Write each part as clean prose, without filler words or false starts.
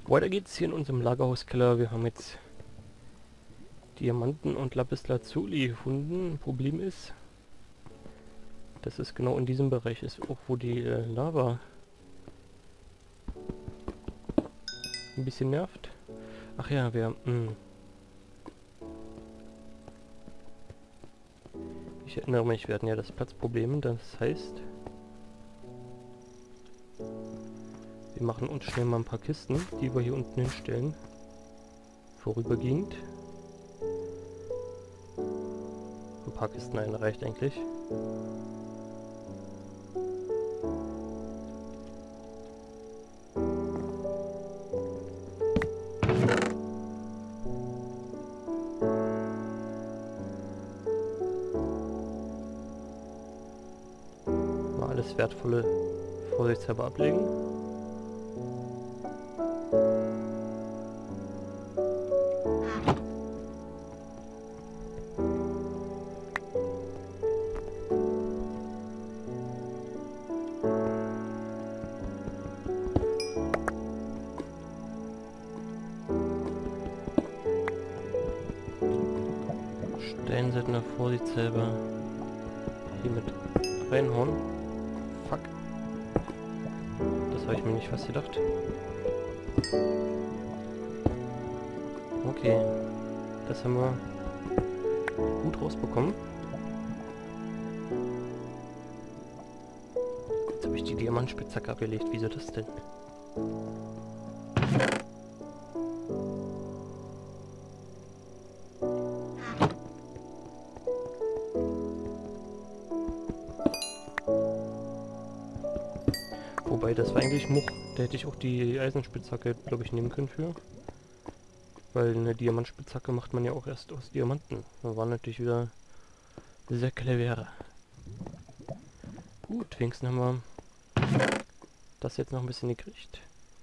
Weiter geht's hier in unserem Lagerhauskeller. Wir haben jetzt Diamanten und Lapislazuli gefunden. Problem ist, dass es genau in diesem Bereich ist, auch wo die Lava ein bisschen nervt. Ach ja, ich erinnere mich, wir hatten ja das Platzproblem. Das heißt, wir machen uns schnell mal ein paar Kisten, die wir hier unten hinstellen. Vorübergehend. Ein paar Kisten reicht eigentlich. Mal alles Wertvolle vorsichtshalber ablegen. Steinseitner vorsichtshalber hier mit reinhauen. Fuck. Das habe ich mir nicht fast gedacht. Okay. Das haben wir gut rausbekommen. Jetzt habe ich die Diamantspitzhacke abgelegt. Wieso das denn? Wobei, das war eigentlich Much. Da hätte ich auch die Eisenspitzhacke, glaube ich, nehmen können für. Weil eine Diamantspitzhacke macht man ja auch erst aus Diamanten. Das war natürlich wieder sehr clever. Gut, wenigstens haben wir das jetzt noch ein bisschen gekriegt.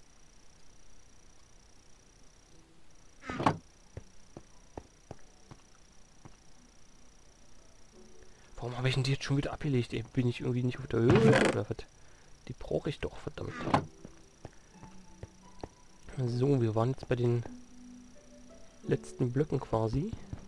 Warum habe ich denn die jetzt schon wieder abgelegt? Ey, bin ich irgendwie nicht auf der Höhe oder was? Die brauche ich doch, verdammt. So, wir waren jetzt bei den letzten Blöcken quasi.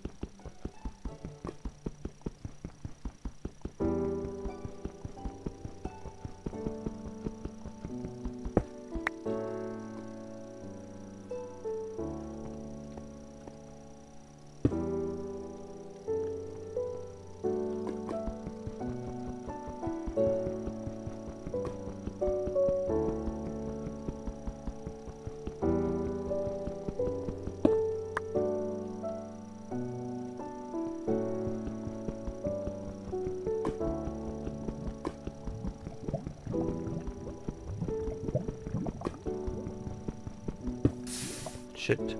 Shit.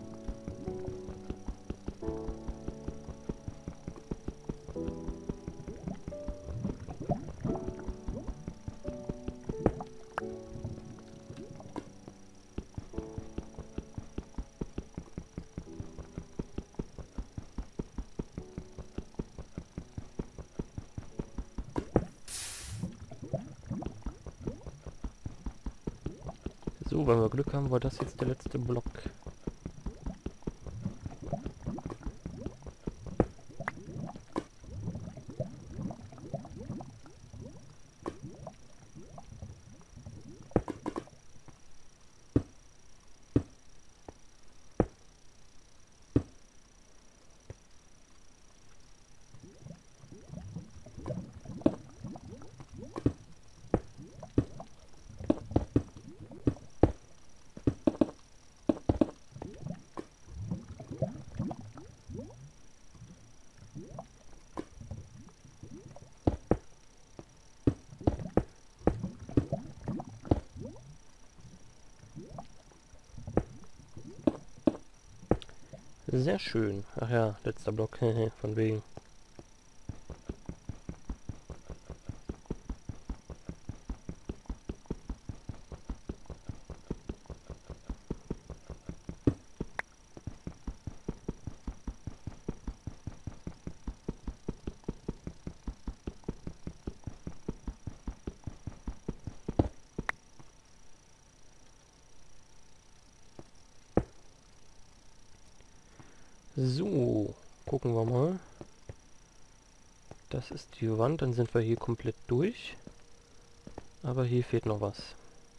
So, wenn wir Glück haben, war das jetzt der letzte Block. Sehr schön. Ach ja, letzter Block, von wegen. So, gucken wir mal. Das ist die Wand, dann sind wir hier komplett durch. Aber hier fehlt noch was.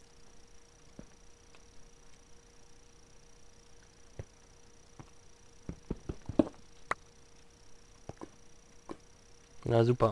Na super.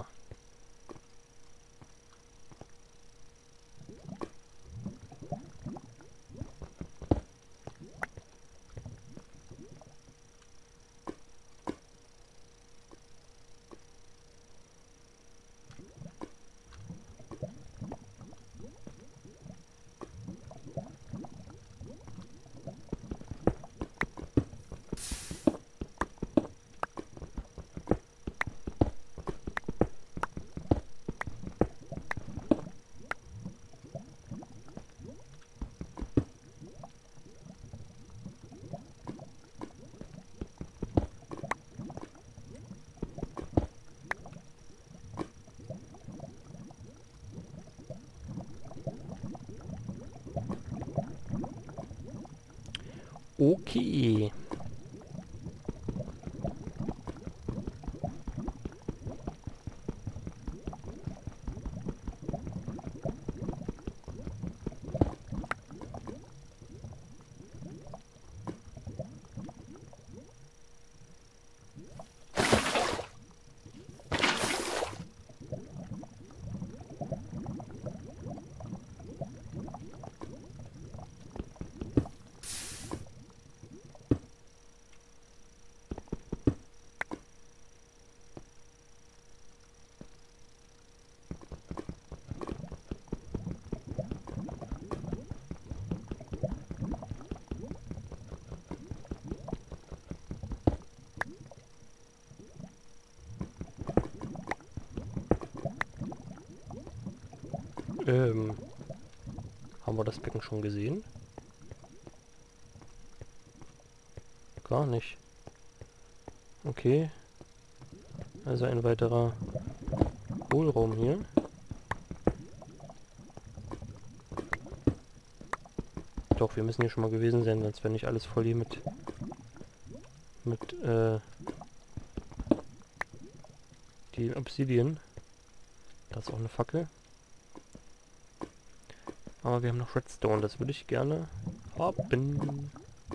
Okay. Haben wir das Becken schon gesehen? Gar nicht. Okay. Also ein weiterer Hohlraum hier. Doch, wir müssen hier schon mal gewesen sein, sonst wäre nicht alles voll hier mit die Obsidian. Da ist auch eine Fackel. Aber wir haben noch Redstone, das würde ich gerne haben.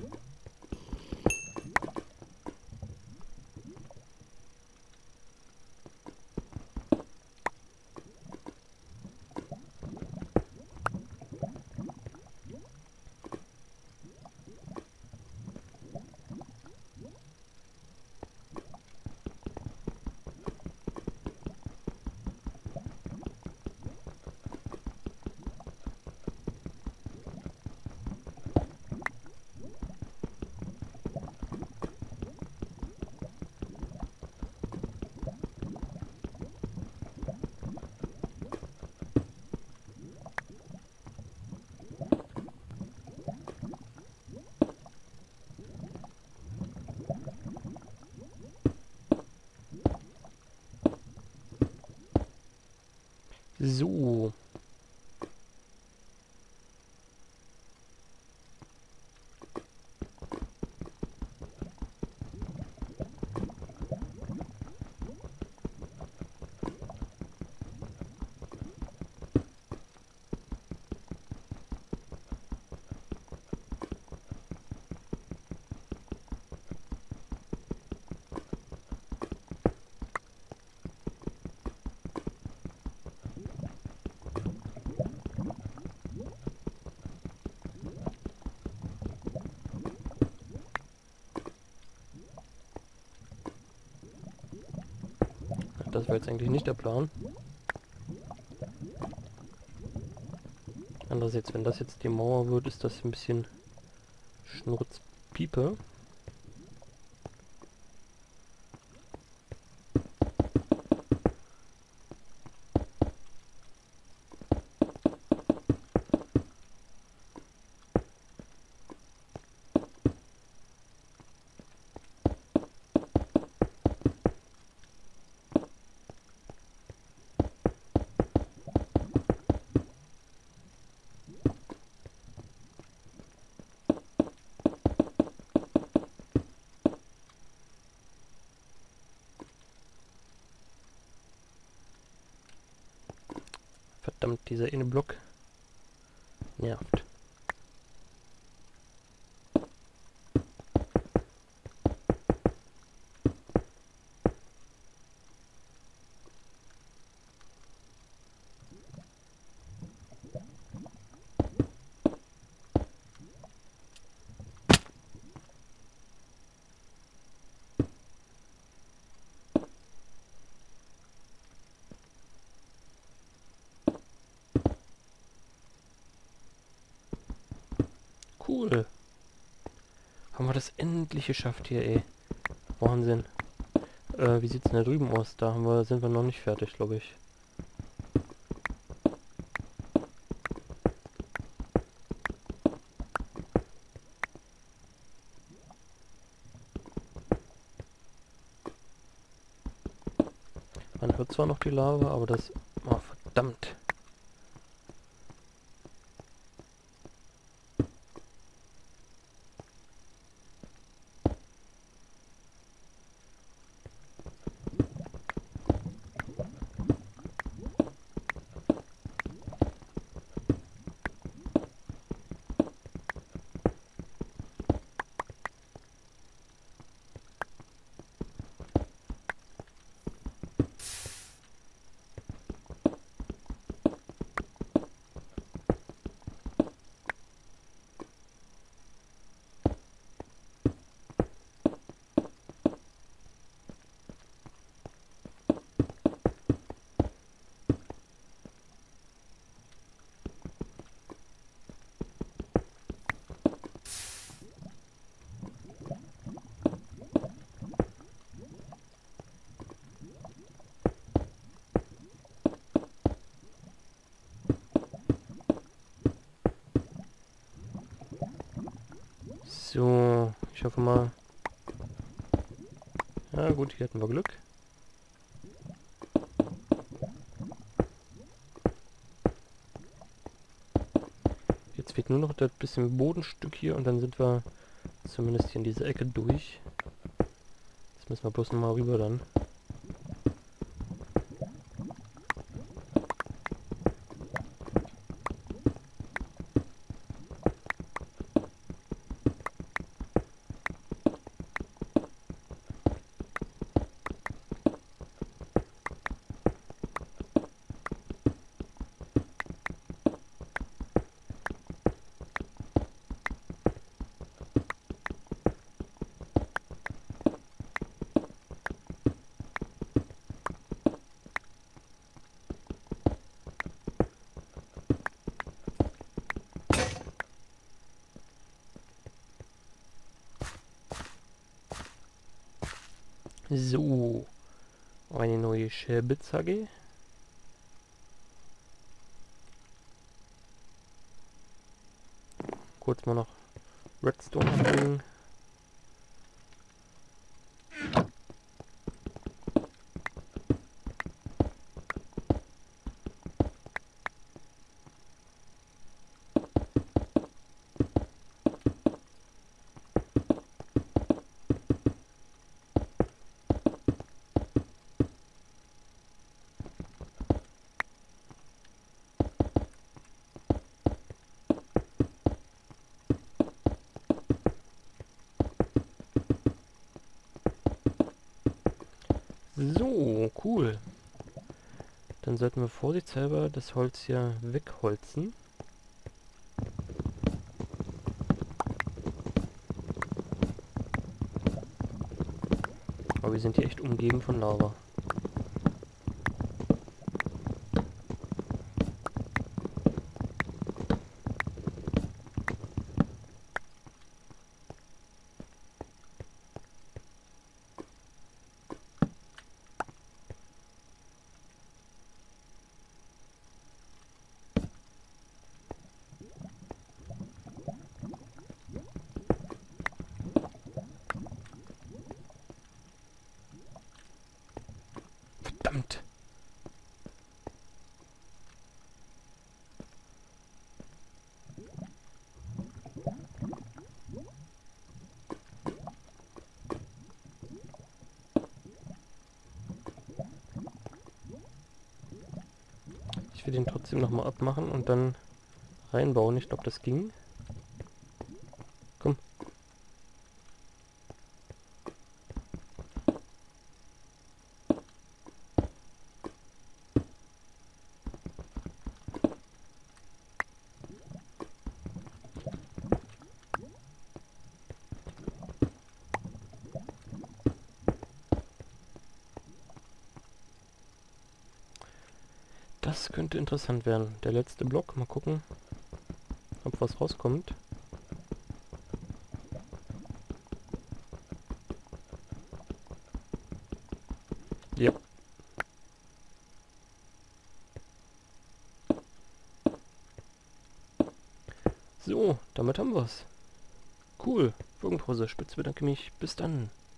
So. Das war jetzt eigentlich nicht der Plan. Andererseits, wenn das jetzt die Mauer wird, ist das ein bisschen Schnurzpiepe. Verdammt, dieser eine Block nervt. Cool. Haben wir das endlich geschafft hier, ey. Wahnsinn. Wie sieht's denn da drüben aus? Sind wir noch nicht fertig, glaube ich. Man hört zwar noch die Lava, aber das... Oh, verdammt. So, ich hoffe mal... Ja gut, hier hatten wir Glück. Jetzt fehlt nur noch das bisschen Bodenstück hier und dann sind wir zumindest hier in diese Ecke durch. Jetzt müssen wir bloß nochmal rüber dann. So, eine neue Spitzhacke. Kurz mal noch Redstone anlegen. So, cool. Dann sollten wir vorsichtshalber das Holz hier wegholzen. Aber wir sind hier echt umgeben von Lava. dass wir den trotzdem nochmal abmachen und dann reinbauen. Ich glaube, das ging. Komm. Das könnte interessant werden. Der letzte Block. Mal gucken, ob was rauskommt. Ja. So, damit haben wir's. Cool. Folgenpause. Spitz bedanke mich. Bis dann.